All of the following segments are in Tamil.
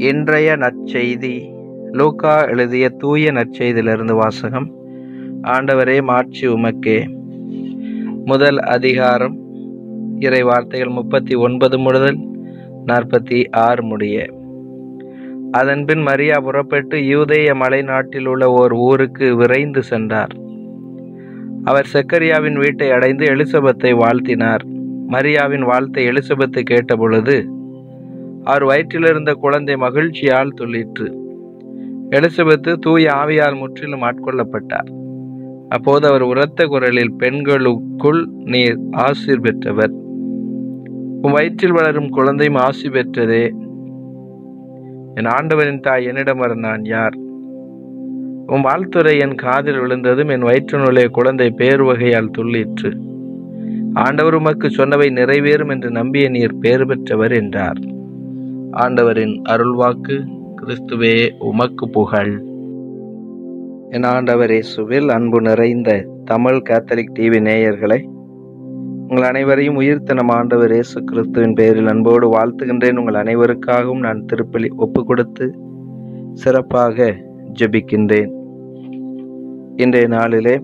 இன்றைய நற்செய்தி லூக்கா எழுதிய தூய நற்செய்தியிலிருந்து வாசகம். ஆண்டவரே, மாட்சி உமக்கே. முதல் அதிகாரம், இறை வார்த்தைகள் 39 முதல் 46 முடிய. அதன்பின் மரியா புறப்பட்டு யூதேய மலை நாட்டில் உள்ள ஓர் ஊருக்கு விரைந்து சென்றார். அவர் செக்கரியாவின் வீட்டை அடைந்து எலிசபெத்தை வாழ்த்தினார். மரியாவின் வாழ்த்தை எலிசபெத்து கேட்டபொழுது அவர் வயிற்றிலிருந்த குழந்தை மகிழ்ச்சியால் துள்ளிற்று. எலிசபெத்து தூய ஆவியால் முற்றிலும் ஆட்கொள்ளப்பட்டார். அப்போது அவர் உரத்த குரலில், பெண்களுக்குள் நீர் ஆசீர் பெற்றவர், உன் வயிற்றில் வளரும் குழந்தையும் ஆசி பெற்றதே. என் ஆண்டவரின் தாய், என்னிடம் வர நான் யார்? உன் வாழ்த்துரை என் காதில் விழுந்ததும் என் வயிற்றினுள்ளே குழந்தை பேர் வகையால் துள்ளிற்று. ஆண்டவர் உமக்கு சொன்னவை நிறைவேறும் என்று நம்பிய நீர் பேறு பெற்றவர் என்றார். ஆண்டவரின் அருள்வாக்கு. கிறிஸ்துவே, உமக்கு புகழ். என் ஆண்டவர் இயேசுவில் அன்பு நிறைந்த தமிழ் கேத்தலிக் டிவி நேயர்களை, உங்கள் அனைவரையும் உயிர்த்த நம் ஆண்டவர் இயேசு கிறிஸ்துவின் பெயரில் அன்போடு வாழ்த்துகின்றேன். உங்கள் அனைவருக்காகவும் நான் திருப்பலி ஒப்பு கொடுத்து சிறப்பாக ஜெபிக்கின்றேன். இன்றைய நாளிலே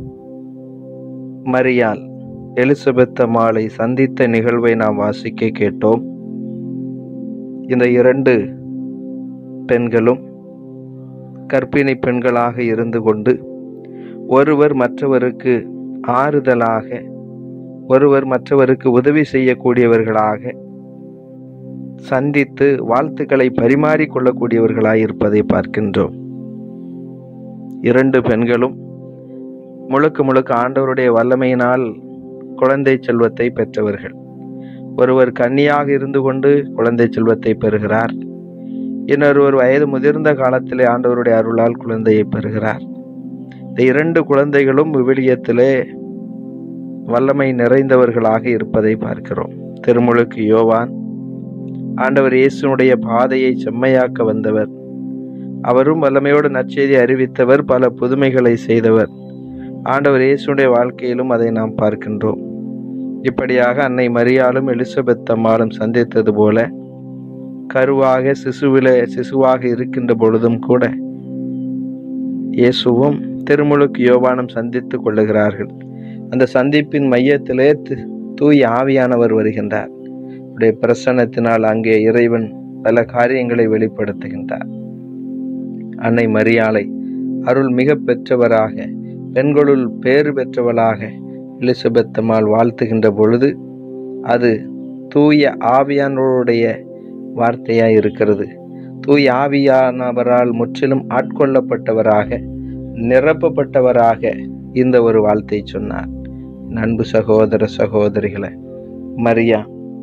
மரியாள் எலிசபெத் அம்மாளை சந்தித்த நிகழ்வை நாம் வாசிக்க கேட்டோம். இந்த இரண்டு பெண்களும் கர்ப்பிணி பெண்களாக இருந்து கொண்டு ஒருவர் மற்றவருக்கு ஆறுதலாக, ஒருவர் மற்றவருக்கு உதவி செய்யக்கூடியவர்களாக, சந்தித்து வாழ்த்துக்களை பரிமாறிக்கொள்ளக்கூடியவர்களாக இருப்பதை பார்க்கின்றோம். இரண்டு பெண்களும் முழுக்க ஆண்டவருடைய வல்லமையினால் குழந்தை செல்வத்தை பெற்றவர்கள். ஒருவர் கன்னியாக இருந்து கொண்டு குழந்தை செல்வத்தை பெறுகிறார். இன்னொருவர் வயது முதிர்ந்த காலத்திலே ஆண்டவருடைய அருளால் குழந்தையை பெறுகிறார். இந்த இரண்டு குழந்தைகளும் விவிலியத்திலே வல்லமை நிறைந்தவர்களாக இருப்பதை பார்க்கிறோம். திருமுழுக்கு யோவான் ஆண்டவர் இயேசுனுடைய பாதையை செம்மையாக்க வந்தவர். அவரும் வல்லமையோடு நற்செய்தி அறிவித்தவர், பல புதுமைகளை செய்தவர். ஆண்டவர் இயேசுடைய வாழ்க்கையிலும் அதை நாம் பார்க்கின்றோம். இப்படியாக அன்னை மரியாளும் எலிசபெத் அம்மாளும் சந்தித்தது போல கருவாக சிசுவாக இருக்கின்ற பொழுதும் கூட இயேசுவும் திருமுழுக்கு யோவானும் சந்தித்து கொள்ளுகிறார்கள். அந்த சந்திப்பின் மையத்திலே தூய ஆவியானவர் வருகின்றார். அவருடைய பிரசன்னத்தினால் அங்கே இறைவன் பல காரியங்களை வெளிப்படுத்துகின்றார். அன்னை மரியாளை அருள் மிக பெற்றவராக, பெண்களுள் பேறு பெற்றவளாக எலிசபெத் அம்மாள் வாழ்த்துகின்ற பொழுது அது தூய ஆவியானவருடைய வார்த்தையாய் இருக்கிறது. தூய ஆவியானவரால் முற்றிலும் ஆட்கொள்ளப்பட்டவராக, நிரப்பப்பட்டவராக இந்த ஒரு வாழ்த்தை சொன்னார். அன்பு சகோதர சகோதரிகளை, மரியா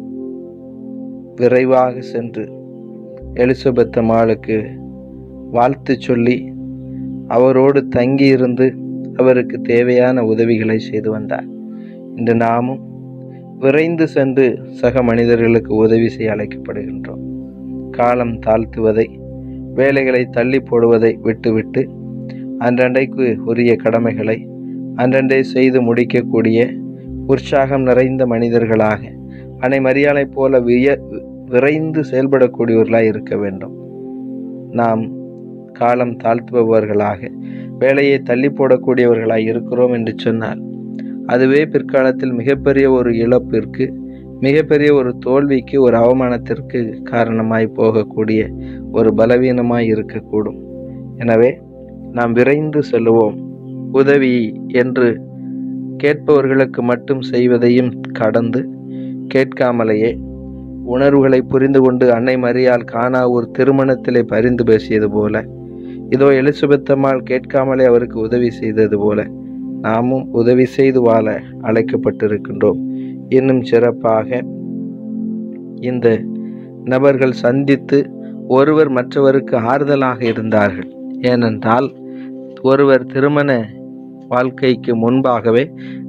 விரைவாக சென்று எலிசபெத் அம்மாளுக்கு வாழ்த்து சொல்லி அவரோடு தங்கியிருந்து அவருக்கு தேவையான உதவிகளை செய்து வந்தார். இன்று நாமும் விரைந்து சென்று சக மனிதர்களுக்கு உதவி செய்ய அழைக்கப்படுகின்றோம். காலம் தாழ்த்துவதை, வேலைகளை தள்ளி போடுவதை விட்டுவிட்டு அன்றண்டைக்கு உரிய கடமைகளை அன்றண்டே செய்து முடிக்கக்கூடிய உற்சாகம் நிறைந்த மனிதர்களாக அன்னை மரியாளை போல விரைந்து செயல்படக்கூடியவர்களாக இருக்க வேண்டும். நாம் காலம் தாழ்த்துபவர்களாக, வேலையை தள்ளி போடக்கூடியவர்களாய் இருக்கிறோம் என்று சொன்னால் அதுவே பிற்காலத்தில் மிகப்பெரிய ஒரு இழப்பிற்கு, மிகப்பெரிய ஒரு தோல்விக்கு, ஒரு அவமானத்திற்கு காரணமாய் போகக்கூடிய ஒரு பலவீனமாய் இருக்கக்கூடும். எனவே நாம் விரைந்து செல்லுவோம். உதவி என்று கேட்பவர்களுக்கு மட்டும் செய்வதையும் கடந்து, கேட்காமலேயே உணர்வுகளை புரிந்து கொண்டு அன்னை மரியாள் கானா ஒரு திருமணத்திலே பரிந்து பேசியது போல, இதோ எலிசபெத் அம்மாள் கேட்காமலே அவருக்கு உதவி செய்தது போல நாமும் உதவி செய்து வாழ அழைக்கப்பட்டிருக்கின்றோம். இன்னும் சிறப்பாக இந்த நபர்கள் சந்தித்து ஒருவர் மற்றவருக்கு ஆறுதலாக இருந்தார்கள். ஏனென்றால் ஒருவர் திருமண வாழ்க்கைக்கு முன்பாகவே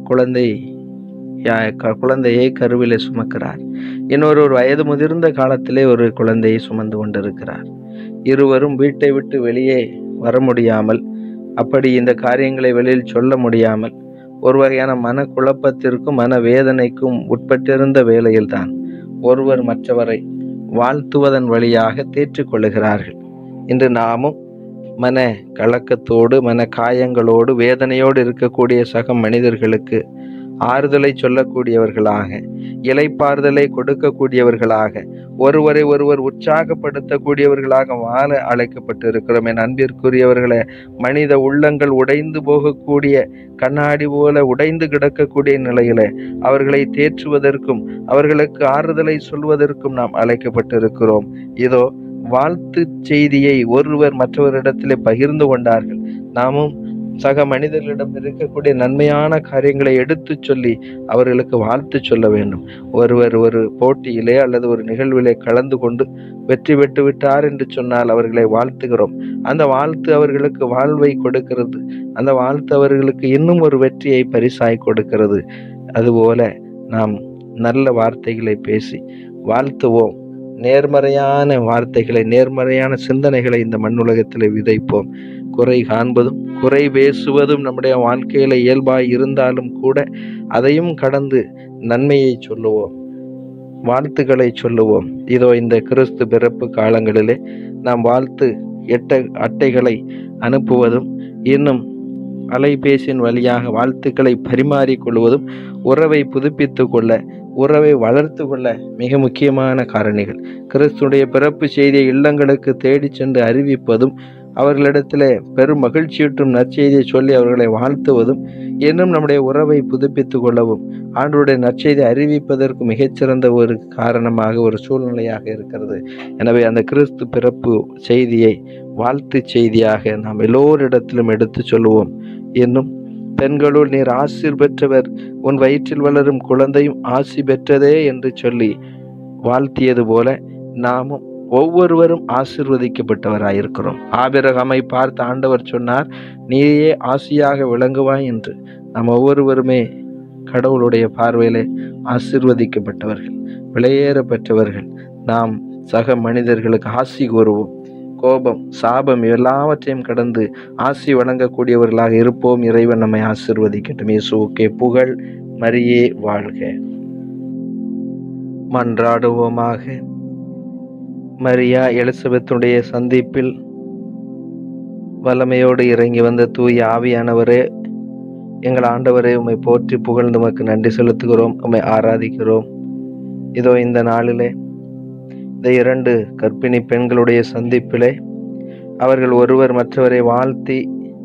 குழந்தையை கருவிலே சுமக்கிறார். இன்னொரு வயது முதிர்ந்த காலத்திலே ஒரு குழந்தையை சுமந்து கொண்டிருக்கிறார். இருவரும் வீட்டை விட்டு வெளியே வர முடியாமல், அப்படி இந்த காரியங்களை வெளியில் சொல்ல முடியாமல் ஒரு வகையான மன குழப்பத்திற்கும் மன வேதனைக்கும் உட்பட்டிருந்த வேளையில்தான் ஒருவர் மற்றவரை வாழ்த்துவதன் வழியாக தேற்றிக்கொள்ளுகிறார்கள். இன்று நாமும் மன கலக்கத்தோடு, மன காயங்களோடு, வேதனையோடு இருக்கக்கூடிய சக மனிதர்களுக்கு ஆறுதலை சொல்லக்கூடியவர்களாக, இளைப்பாறுதலை கொடுக்கக்கூடியவர்களாக, ஒருவரை ஒருவர் உற்சாகப்படுத்தக்கூடியவர்களாக வாழ அழைக்கப்பட்டு இருக்கிறோம். என் அன்பிற்குரியவர்களே, மனித உள்ளங்கள் உடைந்து போகக்கூடிய கண்ணாடி போல உடைந்து கிடக்கக்கூடிய நிலையில அவர்களை தேற்றுவதற்கும் அவர்களுக்கு ஆறுதலை சொல்வதற்கும் நாம் அழைக்கப்பட்டிருக்கிறோம். இதோ வாழ்த்து செய்தியை ஒருவர் மற்றவரிடத்திலே பகிர்ந்து கொண்டார்கள். நாமும் சக மனிதர்களிடம் இருக்கக்கூடிய நன்மையான காரியங்களை எடுத்து சொல்லி அவர்களுக்கு வாழ்த்து சொல்ல வேண்டும். ஒருவர் ஒரு போட்டியிலே அல்லது ஒரு நிகழ்விலே கலந்து கொண்டு வெற்றி பெற்று விட்டார் என்று சொன்னால் அவர்களை வாழ்த்துகிறோம். அந்த வாழ்த்து அவர்களுக்கு வாழ்வை கொடுக்கிறது. அந்த வாழ்த்து அவர்களுக்கு இன்னும் ஒரு வெற்றியை பரிசாய் கொடுக்கிறது. அதுபோல நாம் நல்ல வார்த்தைகளை பேசி வாழ்த்துவோம். நேர்மறையான வார்த்தைகளை, நேர்மறையான சிந்தனைகளை இந்த மண்ணுலகத்தில் விதைப்போம். குறை காண்பதும் குறை பேசுவதும் நம்முடைய வாழ்க்கையில இயல்பாய் இருந்தாலும் கூட அதையும் கடந்து நன்மையை சொல்லுவோம், வாழ்த்துக்களை சொல்லுவோம். இதோ இந்த கிறிஸ்து பிறப்பு காலங்களிலே நாம் வாழ்த்து அட்டைகளை அனுப்புவதும், இன்னும் அலைபேசியின் வழியாக வாழ்த்துக்களை பரிமாறிக்கொள்வதும் உறவை புதுப்பித்து கொள்ள, உறவை வளர்த்து கொள்ள மிக முக்கியமான காரணிகள். கிறிஸ்துடைய பிறப்பு செய்தியை இல்லங்களுக்கு தேடி சென்று அறிவிப்பதும், அவர்களிடத்திலே பெரும் மகிழ்ச்சியூட்டும் நற்செய்தியை சொல்லி அவர்களை வாழ்த்துவதும், இன்னும் நம்முடைய உறவை புதுப்பித்து கொள்ளவும் ஆண்டவருடைய நற்செய்தியை அறிவிப்பதற்கு மிகச்சிறந்த ஒரு காரணமாக, ஒரு சூழ்நிலையாக இருக்கிறது. எனவே அந்த கிறிஸ்து பிறப்பு செய்தியை வாழ்த்து செய்தியாக நாம் எல்லோரிடத்திலும் எடுத்து சொல்லுவோம். இன்னும் பெண்களுள் நீர் ஆசீர் பெற்றவர், உன் வயிற்றில் வளரும் குழந்தையும் ஆசி பெற்றதே என்று சொல்லி வாழ்த்தியது போல நாமும் ஒவ்வொருவரும் ஆசீர்வதிக்கப்பட்டவராயிருக்கிறோம். ஆபிரகாமை பார்த்து ஆண்டவர் சொன்னார், நீயே ஆசியாக விளங்குவாய் என்று. நாம் ஒவ்வொருவருமே கடவுளுடைய பார்வையிலே ஆசீர்வதிக்கப்பட்டவர்கள், விலையேற பெற்றவர்கள். நாம் சக மனிதர்களுக்கு ஆசி கூறுவோம். கோபம், சாபம் எல்லாவற்றையும் கடந்து ஆசி வழங்கக்கூடியவர்களாக இருப்போம். இறைவன் நம்மை ஆசீர்வதிக்கட்டும். இயேசுவுக்கே புகழ். மரியே வாழ்க. மன்றாடுவோமாக. மரியா எலிசபெத்துடைய சந்திப்பில் வல்லமையோடு இறங்கி வந்த தூய ஆவியானவரே, எங்கள் ஆண்டவரே, உம்மை போற்றி புகழ்ந்து உமக்கு நன்றி செலுத்துகிறோம், உம்மை ஆராதிக்கிறோம். இதோ இந்த நாளிலே இந்த 2 கர்ப்பிணி பெண்களுடைய சந்திப்பிலே அவர்கள் ஒருவர் மற்றவரை வாழ்த்தி,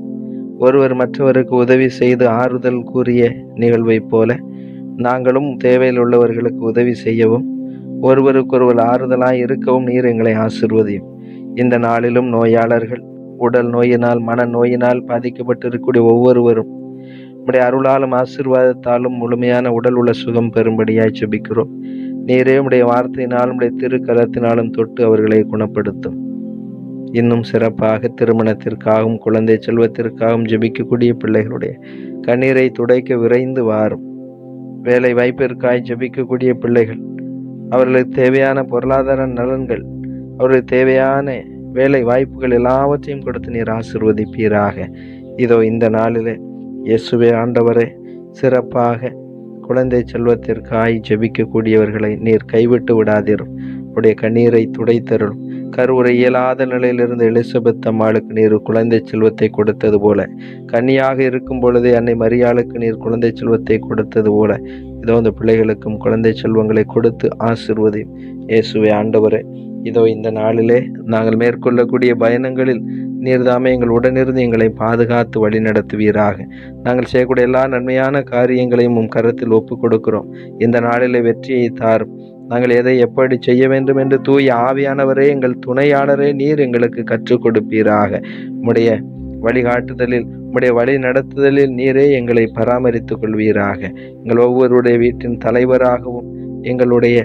ஒருவர் மற்றவருக்கு உதவி செய்து ஆறுதல் கூறிய நிகழ்வை போல நாங்களும் தேவையில் உள்ளவர்களுக்கு உதவி செய்யவும், ஒருவருக்கொருவர் ஆறுதலாய் இருக்கவும் நீர் எங்களை ஆசீர்வதியும். இந்த நாளிலும் நோயாளர்கள், உடல் நோயினால், மன நோயினால் பாதிக்கப்பட்டிருக்கக்கூடிய ஒவ்வொருவரும் உம்முடைய அருளாலும் ஆசீர்வாதத்தாலும் முழுமையான உடல் உள்ள சுகம் பெறும்படியாய் ஜெபிக்கிறோம். நீரே உம்முடைய வார்த்தையினாலும் உம்முடைய திருக்கரத்தினாலும் தொட்டு அவர்களை குணப்படுத்தும். இன்னும் சிறப்பாக திருமணத்திற்காகவும் குழந்தை செல்வத்திற்காகவும் ஜெபிக்கக்கூடிய பிள்ளைகளுடைய கண்ணீரை துடைக்க விரைந்து வாரும். வேலை வாய்ப்பிற்காய் ஜெபிக்கக்கூடிய பிள்ளைகள், அவர்களுக்கு தேவையான பொருளாதார நலன்கள், அவர்களுக்கு தேவையான வேலை வாய்ப்புகள் எல்லாவற்றையும் கொடுத்து நீர் ஆசீர்வதிப்பீராக. இதோ இந்த நாளிலே இயேசுவே ஆண்டவரே, சிறப்பாக குழந்தை செல்வத்திற்காய் ஜெபிக்கக்கூடியவர்களை நீர் கைவிட்டு விடாதீரும். உடைய கண்ணீரை துடைத்தருளும். கருவுரை இயலாத நிலையிலிருந்து எலிசபெத் அம்மாளுக்கு நீர் குழந்தை செல்வத்தை கொடுத்தது போல, கன்னியாக இருக்கும் பொழுதே அன்னை மரியாளுக்கு நீர் குழந்தை செல்வத்தை கொடுத்தது போல, இதோ இந்த பிள்ளைகளுக்கும் குழந்தை செல்வங்களை கொடுத்து ஆசீர்வதியும். இயேசுவே ஆண்டவரே, இதோ இந்த நாளிலே நாங்கள் மேற்கொள்ளக்கூடிய பயணங்களில் நீர்தாமே எங்கள் உடனிருந்து எங்களை பாதுகாத்து வழி நடத்துவீராக. நாங்கள் செய்யக்கூடிய எல்லா நன்மையான காரியங்களையும் உம் கரத்தில் ஒப்பு கொடுக்கிறோம். இந்த நாளிலே வெற்றியை தாரும். நாங்கள் எதை எப்படி செய்ய வேண்டும் என்று தூய ஆவியானவரே, எங்கள் துணையாளரே, நீர் எங்களுக்கு கற்றுக் கொடுப்பீராக. உம்முடைய வழிகாட்டுதலில், உம்முடைய வழி நடத்துதலில் நீரே எங்களை பராமரித்துக் கொள்வீராக. எங்கள் ஒவ்வொருடைய வீட்டின் தலைவராகவும், எங்களுடைய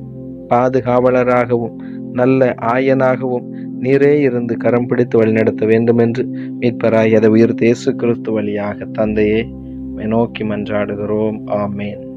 பாதுகாவலராகவும், நல்ல ஆயனாகவும் நீரே இருந்து கரம் பிடித்து வழிநடத்த வேண்டும் என்று மீட்பராய் அதை உயிர் இயேசு கிறிஸ்து வழியாக தந்தையே நோக்கி மன்றாடுகிறோம். ஆமேன்.